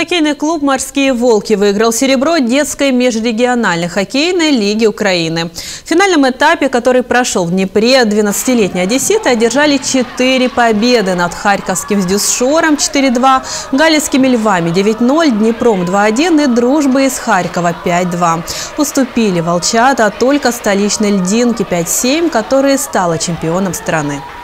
Хоккейный клуб «Морские волки» выиграл серебро детской межрегиональной хоккейной лиги Украины. В финальном этапе, который прошел в Днепре, 12-летние одесситы одержали 4 победы над харьковским «Дюсшором» 4-2, галицкими «Львами» 9-0, Днепром 2-1 и «Дружбой» из Харькова 5-2. Уступили волчата только столичной «Льдинке» 5-7, которая стала чемпионом страны.